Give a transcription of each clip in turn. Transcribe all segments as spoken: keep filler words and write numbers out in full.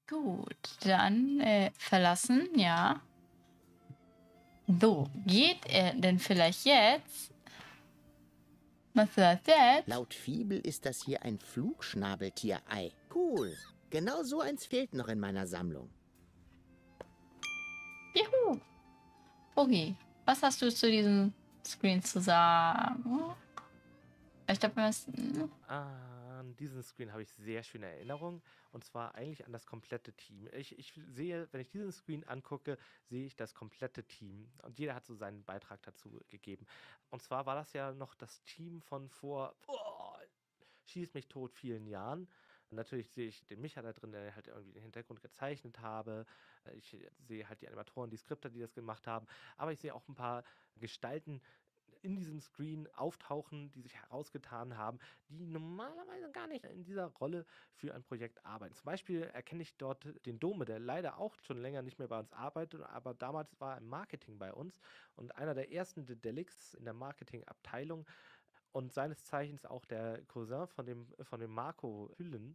Gut, dann äh, verlassen, ja. So, geht er denn vielleicht jetzt? Was ist das jetzt? Laut Fibel ist das hier ein Flugschnabeltier-Ei. Cool. Genau so eins fehlt noch in meiner Sammlung. Juhu. Okay, was hast du zu diesem Screen zu sagen? Ich glaube, wir müssen... An diesen Screen habe ich sehr schöne Erinnerungen, und zwar eigentlich an das komplette Team. Ich, ich sehe, wenn ich diesen Screen angucke, sehe ich das komplette Team, und jeder hat so seinen Beitrag dazu gegeben. Und zwar war das ja noch das Team von vor, oh, schieß mich tot, vielen Jahren. Und natürlich sehe ich den Micha da drin, der halt irgendwie den Hintergrund gezeichnet habe. Ich sehe halt die Animatoren, die Skripter, die das gemacht haben. Aber ich sehe auch ein paar Gestalten in diesem Screen auftauchen, die sich herausgetan haben, die normalerweise gar nicht in dieser Rolle für ein Projekt arbeiten. Zum Beispiel erkenne ich dort den Dome, der leider auch schon länger nicht mehr bei uns arbeitet, aber damals war er im Marketing bei uns und einer der ersten Dedelics in der Marketingabteilung und seines Zeichens auch der Cousin von dem, von dem Marco Hüllen,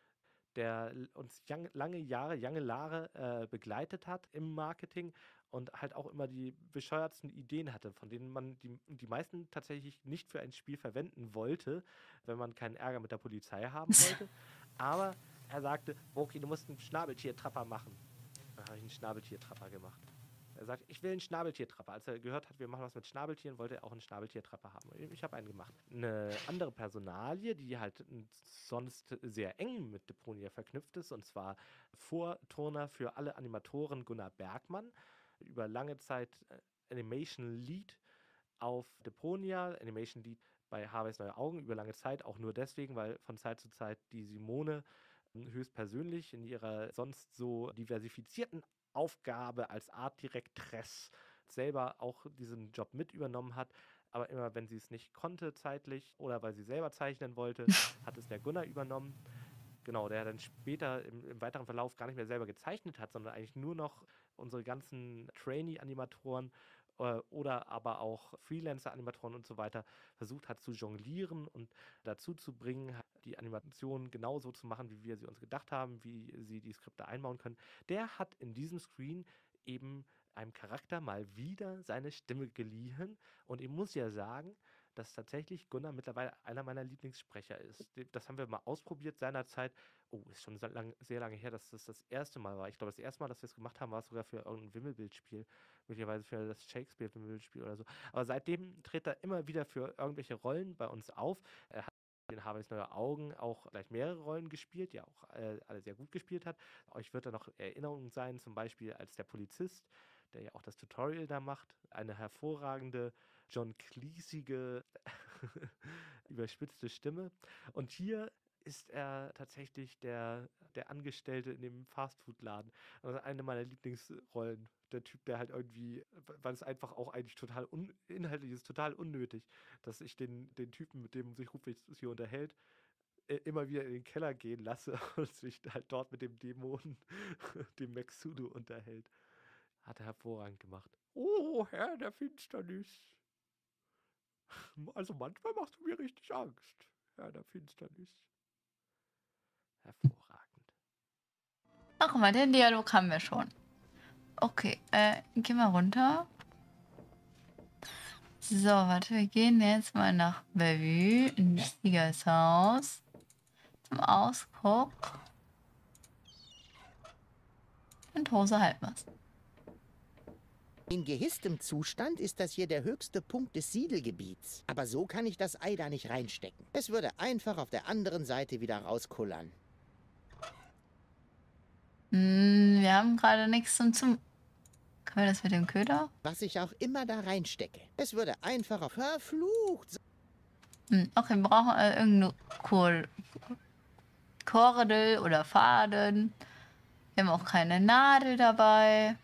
der uns young, lange Jahre, lange Jahre äh, begleitet hat im Marketing und halt auch immer die bescheuertsten Ideen hatte, von denen man die, die meisten tatsächlich nicht für ein Spiel verwenden wollte, wenn man keinen Ärger mit der Polizei haben wollte. Aber er sagte, Woki, du musst einen Schnabeltier-Trapper machen. Dann habe ich einen Schnabeltier-Trapper gemacht. Er sagt, ich will einen Schnabeltiertrapper. Als er gehört hat, wir machen was mit Schnabeltieren, wollte er auch einen Schnabeltiertrapper haben. Ich habe einen gemacht. Eine andere Personalie, die halt sonst sehr eng mit Deponia verknüpft ist, und zwar Vorturner für alle Animatoren Gunnar Bergmann, über lange Zeit Animation Lead auf Deponia, Animation Lead bei Harveys Neue Augen, über lange Zeit, auch nur deswegen, weil von Zeit zu Zeit die Simone höchstpersönlich in ihrer sonst so diversifizierten Aufgabe als Artdirektress selber auch diesen Job mit übernommen hat. Aber immer, wenn sie es nicht konnte zeitlich oder weil sie selber zeichnen wollte, hat es der Gunnar übernommen. Genau, der dann später im, im weiteren Verlauf gar nicht mehr selber gezeichnet hat, sondern eigentlich nur noch unsere ganzen Trainee-Animatoren äh, oder aber auch Freelancer-Animatoren und so weiter versucht hat zu jonglieren und dazu zu bringen, die Animation genauso zu machen, wie wir sie uns gedacht haben, wie sie die Skripte einbauen können. Der hat in diesem Screen eben einem Charakter mal wieder seine Stimme geliehen, und ich muss ja sagen, dass tatsächlich Gunnar mittlerweile einer meiner Lieblingssprecher ist. Das haben wir mal ausprobiert seinerzeit. Oh, ist schon sehr, lang, sehr lange her, dass das das erste Mal war. Ich glaube, das erste Mal, dass wir es gemacht haben, war es sogar für irgendein Wimmelbildspiel. Möglicherweise für das Shakespeare-Wimmelbildspiel oder so. Aber seitdem tritt er immer wieder für irgendwelche Rollen bei uns auf. Er hat in Harveys Neue Augen auch gleich mehrere Rollen gespielt, die er auch äh, alle sehr gut gespielt hat. Euch wird da noch Erinnerung sein, zum Beispiel als der Polizist, der ja auch das Tutorial da macht. Eine hervorragende, John Cleesige, überspitzte Stimme. Und hier ist er tatsächlich der, der Angestellte in dem Fastfood-Laden. Also eine meiner Lieblingsrollen. Der Typ, der halt irgendwie, weil es einfach auch eigentlich total un, inhaltlich ist, total unnötig, dass ich den, den Typen, mit dem sich Rufweg hier unterhält, immer wieder in den Keller gehen lasse und sich halt dort mit dem Dämonen, dem Maxudo, unterhält. Hat er hervorragend gemacht. Oh, Herr der Finsternis. Also manchmal machst du mir richtig Angst, Herr der Finsternis. Hervorragend. Ach, guck mal, den Dialog haben wir schon. Okay, äh, gehen wir runter. So, warte, wir gehen jetzt mal nach Bellevue, in Stiegers Haus. Zum Ausguck. Und Hose halten wir's. In gehisstem Zustand ist das hier der höchste Punkt des Siedelgebiets. Aber so kann ich das Ei da nicht reinstecken. Es würde einfach auf der anderen Seite wieder rauskullern. Hm, wir haben gerade nichts zum, zum... Können wir das mit dem Köder? Was ich auch immer da reinstecke. Es würde einfach auf verflucht sein. Hm, okay, wir brauchen äh, irgendeine Kohl... Kordel oder Faden. Wir haben auch keine Nadel dabei.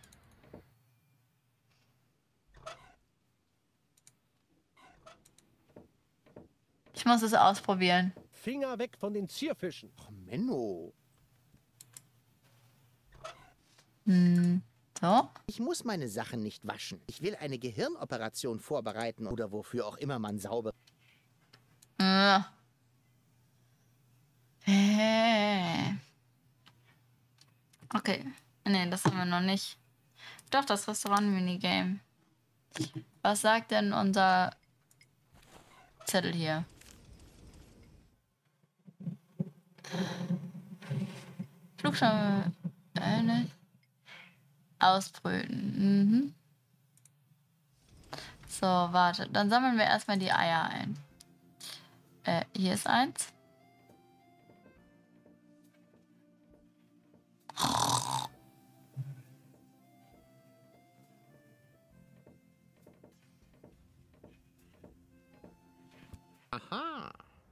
Ich muss es ausprobieren. Finger weg von den Zierfischen. Ach, Menno. Hm, so. Ich muss meine Sachen nicht waschen. Ich will eine Gehirnoperation vorbereiten oder wofür auch immer man sauber... Äh. Äh. Okay. Nee, das haben wir noch nicht. Doch, das Restaurant-Minigame. Was sagt denn unser Zettel hier? Flugscham äh, ne? Ausbrüten. Mhm. So, warte. Dann sammeln wir erstmal die Eier ein. Äh, hier ist eins. Aha.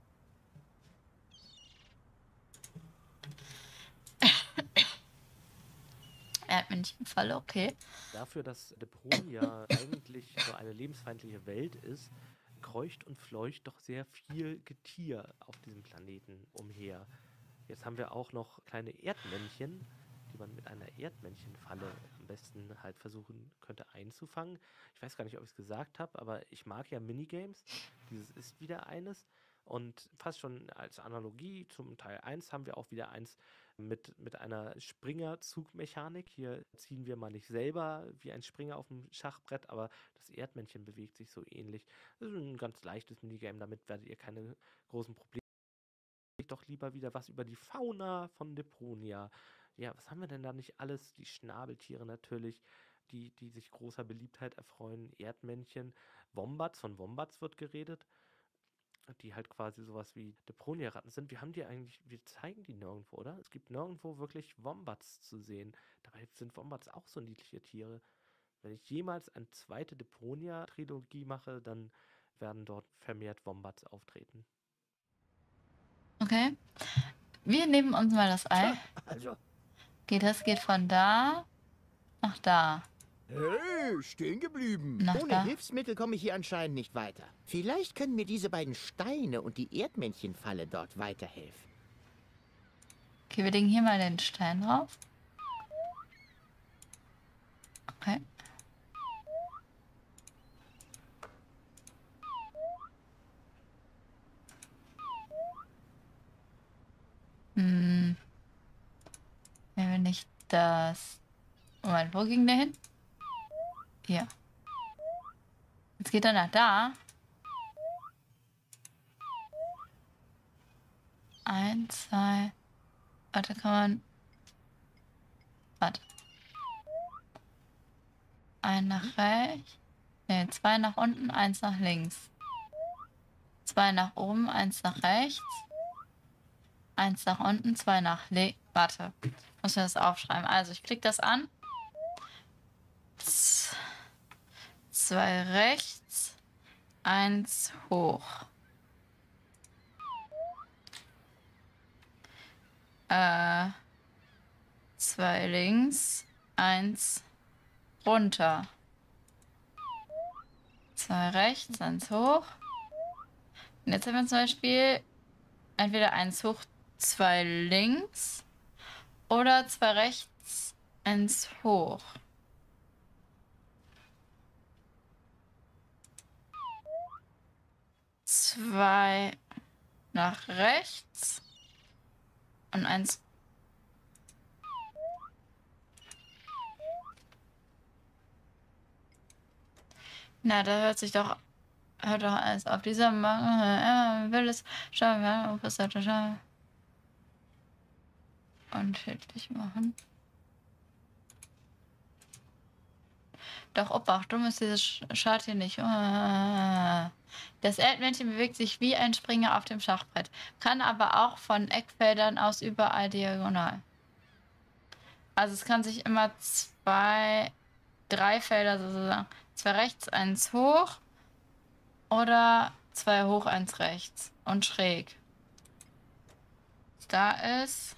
Erdmännchenfalle, okay. Dafür, dass Deponia eigentlich so eine lebensfeindliche Welt ist, kreucht und fleucht doch sehr viel Getier auf diesem Planeten umher. Jetzt haben wir auch noch kleine Erdmännchen, die man mit einer Erdmännchenfalle am besten halt versuchen könnte einzufangen. Ich weiß gar nicht, ob ich es gesagt habe, aber ich mag ja Minigames. Dieses ist wieder eines. Und fast schon als Analogie zum Teil eins haben wir auch wieder eins mit, mit einer Springer-Zugmechanik. Hier ziehen wir mal nicht selber wie ein Springer auf dem Schachbrett, aber das Erdmännchen bewegt sich so ähnlich. Das ist ein ganz leichtes Minigame, damit werdet ihr keine großen Probleme. Doch lieber wieder was über die Fauna von Deponia. Ja, was haben wir denn da nicht alles? Die Schnabeltiere natürlich, die, die sich großer Beliebtheit erfreuen. Erdmännchen, Wombats, von Wombats wird geredet, die halt quasi sowas wie Deponia-Ratten sind. Wir haben die eigentlich, wir zeigen die nirgendwo, oder? Es gibt nirgendwo wirklich Wombats zu sehen. Dabei sind Wombats auch so niedliche Tiere. Wenn ich jemals eine zweite Deponia-Trilogie mache, dann werden dort vermehrt Wombats auftreten. Okay. Wir nehmen uns mal das Ei. Also, Geht das geht von da nach da. Hey, stehen geblieben. Nach ohne da. Hilfsmittel komme ich hier anscheinend nicht weiter. Vielleicht können mir diese beiden Steine und die Erdmännchenfalle dort weiterhelfen. Okay, wir legen hier mal den Stein drauf. Okay. Hm. Wenn wir nicht das... Moment, wo ging der hin? Hier. Jetzt geht er nach da. Eins, zwei... Warte, kann man... Warte. Ein nach rechts. Ne, zwei nach unten, eins nach links. Zwei nach oben, eins nach rechts. Eins nach unten, zwei nach links. Warte, muss mir das aufschreiben. Also, ich klicke das an. Z zwei rechts, eins hoch. Äh, zwei links, eins runter. Zwei rechts, eins hoch. Und jetzt haben wir zum Beispiel entweder eins hoch, zwei links oder zwei rechts, eins hoch. Zwei nach rechts und eins. Na, da hört sich doch, hört doch alles auf. Dieser Mann äh, will es schauen, ja, was hat er schon unschädlich machen. Doch, Obacht, dumm ist dieses Schad hier nicht. Das Erdmännchen bewegt sich wie ein Springer auf dem Schachbrett, kann aber auch von Eckfeldern aus überall diagonal. Also es kann sich immer zwei, drei Felder sozusagen, zwei rechts, eins hoch oder zwei hoch, eins rechts und schräg. Da ist...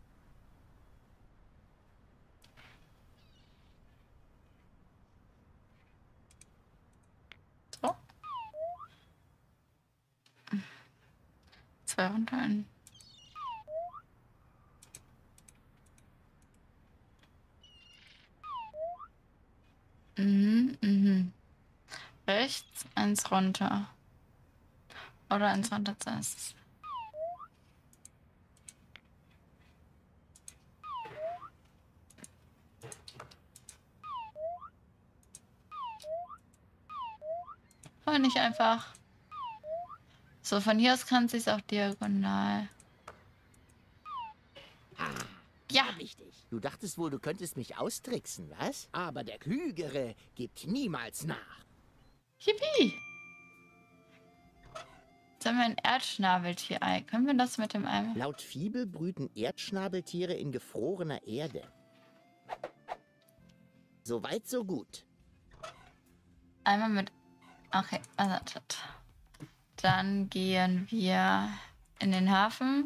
So. Zwei runter. Ein. Mhm, mhm. Rechts, eins runter. Oder eins runter zuerst. Und nicht einfach. So, von hier aus kann es sich auch diagonal. Ah, Ja. hab ich dich. Du dachtest wohl, du könntest mich austricksen, was? Aber der Klügere gibt niemals nach. Yippie! Jetzt haben wir ein Erdschnabeltier-Ei. Können wir das mit dem Ei? Laut Fibel brüten Erdschnabeltiere in gefrorener Erde. Soweit, so gut. Einmal mit. Okay, also. Dann gehen wir in den Hafen.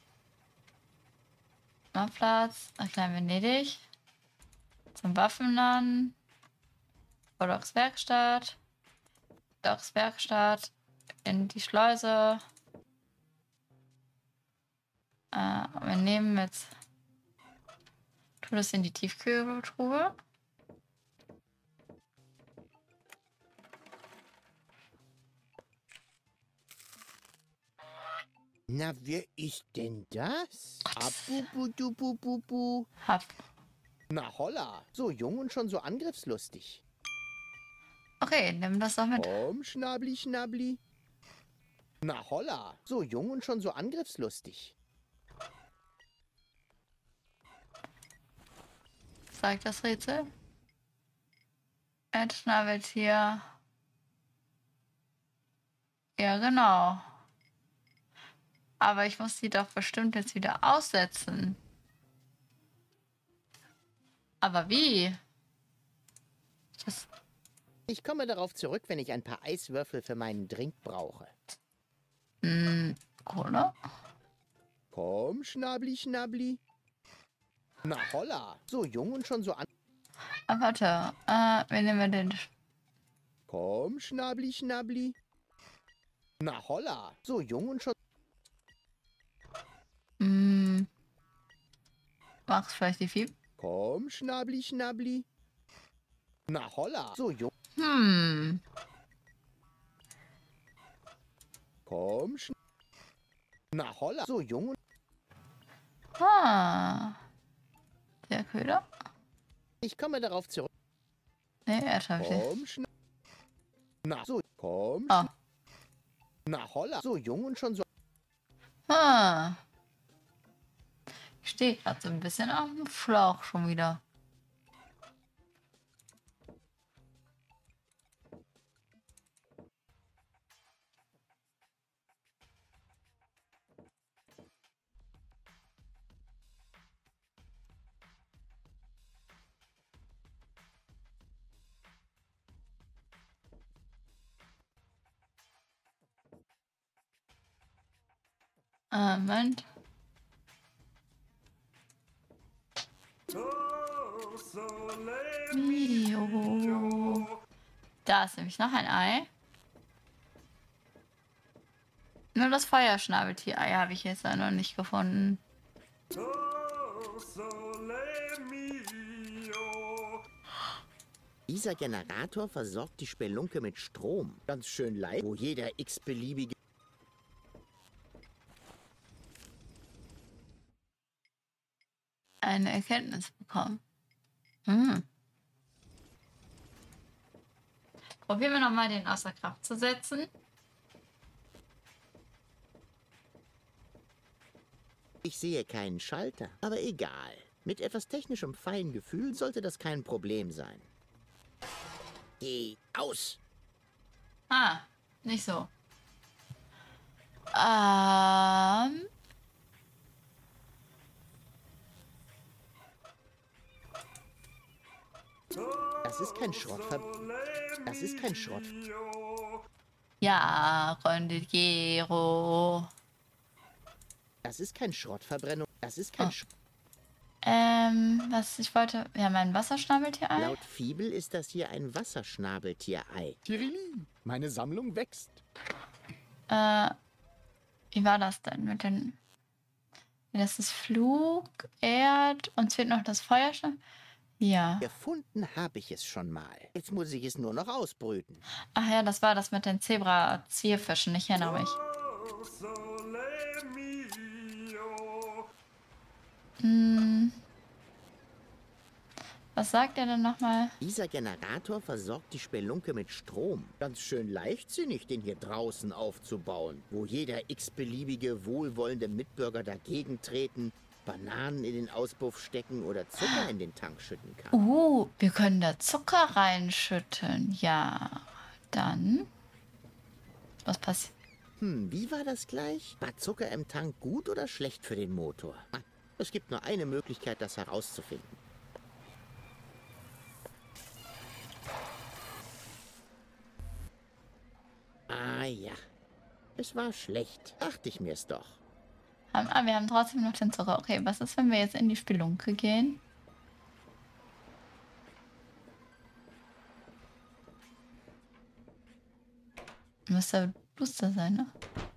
Mal Platz. Nach Klein Venedig. Zum Waffenladen. Vor Docks Werkstatt. Docks Werkstatt. In die Schleuse. Äh, wir nehmen jetzt. Tu das in die Tiefkühltruhe. Na, wer ist denn das? Abubudubububu. Hab. Na holla, so jung und schon so angriffslustig. Okay, nimm das doch mit. Komm, Schnabli, Schnabli. Na holla, so jung und schon so angriffslustig. Sagt das Rätsel. Erdschnabeltier. Ja, genau. Aber ich muss die doch bestimmt jetzt wieder aussetzen. Aber wie? Das. Ich komme darauf zurück, wenn ich ein paar Eiswürfel für meinen Drink brauche. Hm, oder? Komm, Schnabli, Schnabli. Na holla, so jung und schon so an... Ah, warte. Äh, wen nehmen wir denn? Komm, Schnabli, Schnabli. Na holla, so jung und schon... Hm. Mach's vielleicht die Vieh? Komm, Schnabli, Schnabli. Na holla, so jung... Hm. Komm, Schn... Na holla, so jung und... Ah. Der Köder? Ich komme darauf zurück. Nee, Erdschnabeltier. Komm, Schn... Na, so... Komm, Oh. Schn... Na holla, so jung und schon so... Ah. Ich stehe gerade so ein bisschen auf dem Schlauch schon wieder. Äh, Moment. Video. Da ist nämlich noch ein Ei. Nur das Feuerschnabeltier-Ei habe ich jetzt noch nicht gefunden. Dieser Generator versorgt die Spelunke mit Strom. Ganz schön leicht, wo jeder x-beliebige... Eine Erkenntnis bekommen. Hm. Probieren wir nochmal, den außer Kraft zu setzen. Ich sehe keinen Schalter, aber egal. Mit etwas technischem Feingefühl sollte das kein Problem sein. Geh aus! Ah, nicht so. Ähm. Das ist kein Schrottver... Das ist kein Schrott... Ja, Rondigiero. Das ist kein Schrottverbrennung. Das ist kein Oh. Sch... Ähm, was ich wollte. Ja, mein Wasserschnabeltier-Ei. Laut Fibel ist das hier ein Wasserschnabeltier-Ei. Tirili, meine Sammlung wächst. Äh, wie war das denn mit den. Das ist Flug, Erd, uns fehlt noch das Feuerschnabel. Ja. Gefunden habe ich es schon mal. Jetzt muss ich es nur noch ausbrüten. Ach ja, das war das mit den Zebra-Zierfischen. Ich erinnere mich. Hm. Was sagt er denn nochmal? Dieser Generator versorgt die Spelunke mit Strom. Ganz schön leichtsinnig, den hier draußen aufzubauen, wo jeder x-beliebige wohlwollende Mitbürger dagegen treten, Bananen in den Auspuff stecken oder Zucker in den Tank schütten kann. Uh, wir können da Zucker reinschütten. Ja, dann... Was passiert? Hm, wie war das gleich? War Zucker im Tank gut oder schlecht für den Motor? Ah, es gibt nur eine Möglichkeit, das herauszufinden. Ah ja, es war schlecht. Dachte ich mir's doch. Ah, wir haben trotzdem noch den Zucker. Okay, was ist, wenn wir jetzt in die Spelunke gehen? Müsste duster sein, ne?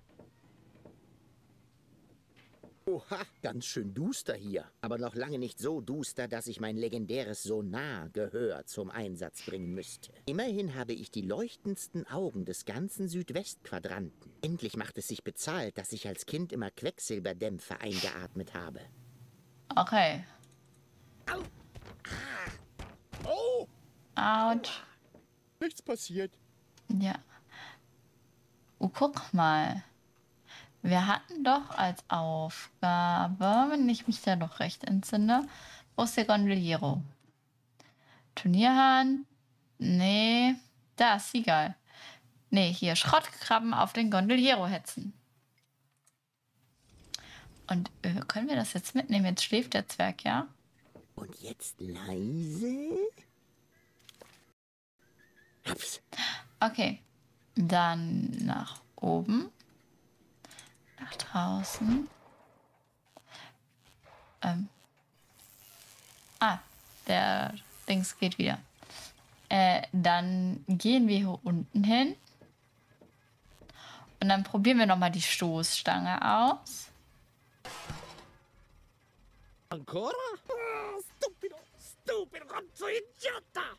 Oha, ganz schön duster hier. Aber noch lange nicht so duster, dass ich mein legendäres Sonar-Gehör zum Einsatz bringen müsste. Immerhin habe ich die leuchtendsten Augen des ganzen Südwestquadranten. Endlich macht es sich bezahlt, dass ich als Kind immer Quecksilberdämpfe eingeatmet habe. Okay. Au! Ah. Oh! Autsch. Nichts passiert. Ja. Oh, guck mal. Wir hatten doch als Aufgabe, wenn ich mich da doch recht entsinne, wo ist der Gondoliero? Turnierhahn? Nee. Da ist Seagull. Nee, hier Schrottkrabben auf den Gondoliero hetzen. Und äh, können wir das jetzt mitnehmen? Jetzt schläft der Zwerg, ja? Und jetzt leise. Ups. Okay. Dann nach oben. Nach draußen. Ähm. Ah, der Dings geht wieder. Äh, dann gehen wir hier unten hin. Und dann probieren wir nochmal die Stoßstange aus. Ancora? Oh, stupido, stupido, gonzo idiota!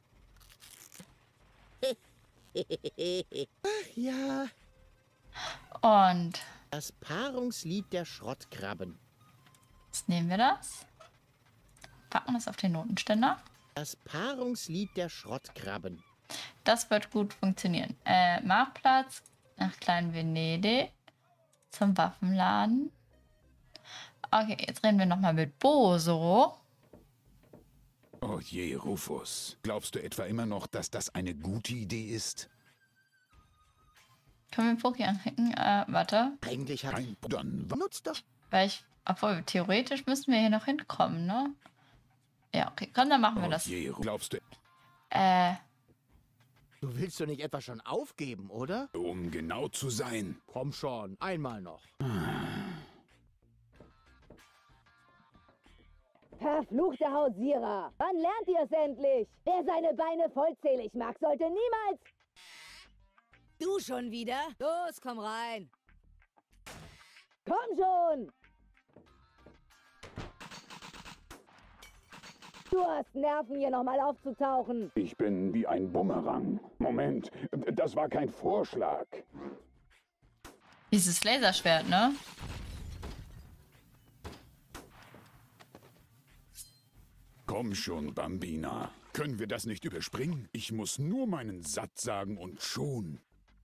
Ach ja. Und Das Paarungslied der Schrottkrabben. jetzt nehmen wir das. Packen das auf den Notenständer. Das Paarungslied der Schrottkrabben. Das wird gut funktionieren. Äh, Marktplatz nach Klein Venedig. Zum Waffenladen. Okay, jetzt reden wir nochmal mit Boso. Oh je, Rufus. Glaubst du etwa immer noch, dass das eine gute Idee ist? Können wir den Poki anklicken? Äh, warte. Eigentlich hat... Kein Dann Nutzt doch... Weil ich, obwohl, theoretisch müssen wir hier noch hinkommen, ne? Ja, okay, komm, dann machen wir Oh das. je, glaubst du, Äh, Du willst doch nicht etwa schon aufgeben, oder? um genau zu sein? Komm schon, einmal noch. Verfluchte Hausierer! Wann lernt ihr es endlich? Wer seine Beine vollzählig mag, sollte niemals... Du schon wieder? Los, komm rein! Komm schon! Du hast Nerven, hier nochmal aufzutauchen. Ich bin wie ein Bumerang. Moment, das war kein Vorschlag. dieses Laserschwert, ne? Komm schon, Bambina. Können wir das nicht überspringen? Ich muss nur meinen Satz sagen und schon.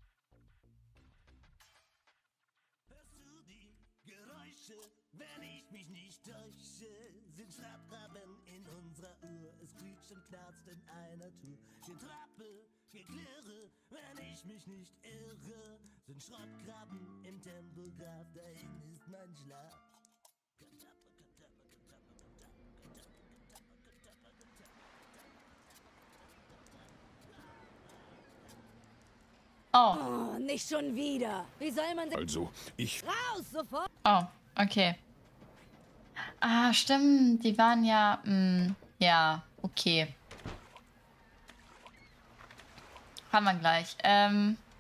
Hörst du die Geräusche, wenn ich mich nicht täusche? Sind Schraubgraben in unserer Uhr, es quietscht und knarzt in einer Tour. Getrappe, Geklirre, wenn ich mich nicht irre, sind Schrottgraben im Tempelgraf, dahin ist mein Schlaf. Oh, Oh, nicht schon wieder. Wie soll man... Also, ich... Raus, sofort! oh, okay. Ah, stimmt, die waren ja, mh, ja, okay. Haben wir gleich. Ähm,